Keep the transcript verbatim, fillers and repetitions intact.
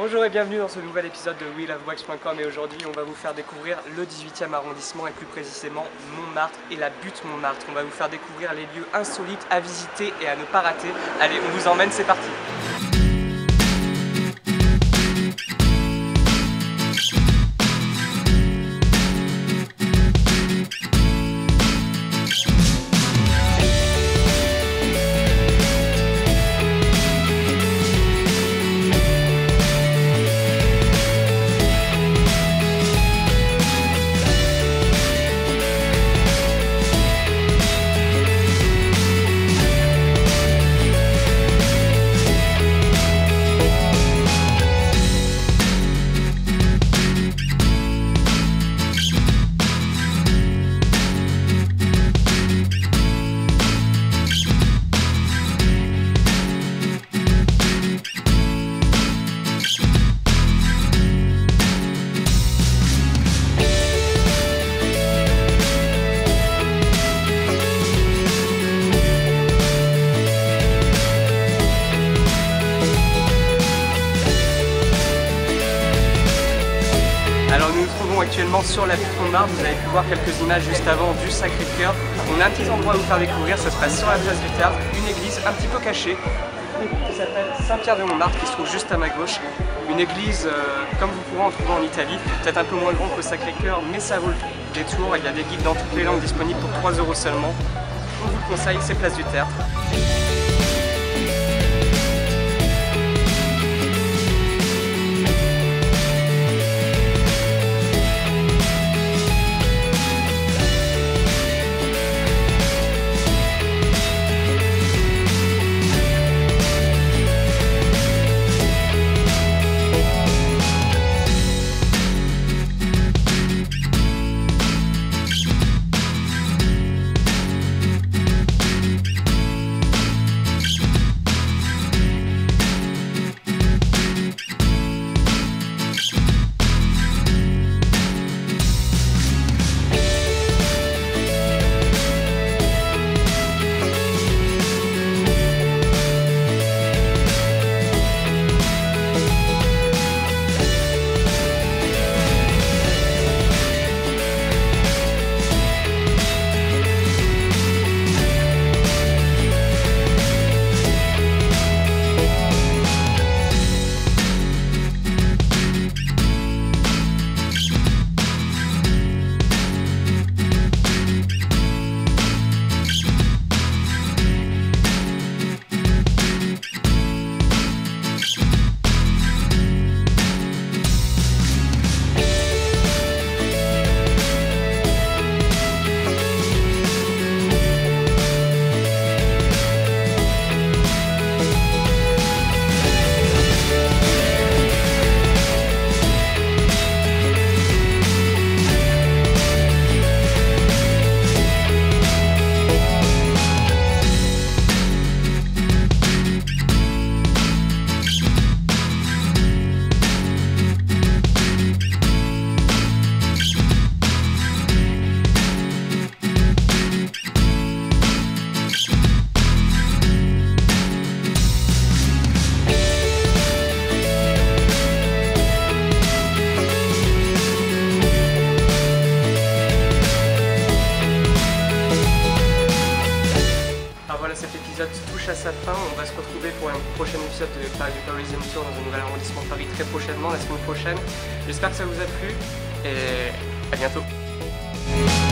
Bonjour et bienvenue dans ce nouvel épisode de we love wax point com et aujourd'hui on va vous faire découvrir le dix-huitième arrondissement et plus précisément Montmartre et la butte Montmartre. On va vous faire découvrir les lieux insolites à visiter et à ne pas rater. Allez, on vous emmène, c'est parti! Alors nous nous trouvons actuellement sur la butte Montmartre, vous avez pu voir quelques images juste avant du Sacré-Cœur. On a un petit endroit à vous faire découvrir, ça se passe sur la place du Théâtre, une église un petit peu cachée qui s'appelle Saint-Pierre de Montmartre, qui se trouve juste à ma gauche. Une église euh, comme vous pourrez en trouver en Italie, peut-être un peu moins grande que Sacré-Cœur, mais ça vaut le détour. Il y a des guides dans toutes les langues disponibles pour trois euros seulement. On vous le conseille, c'est place du Théâtre. Cet épisode touche à sa fin, on va se retrouver pour un prochain épisode de Paris du Parisian Tour dans un nouvel arrondissement de Paris très prochainement, la semaine prochaine. J'espère que ça vous a plu et à bientôt.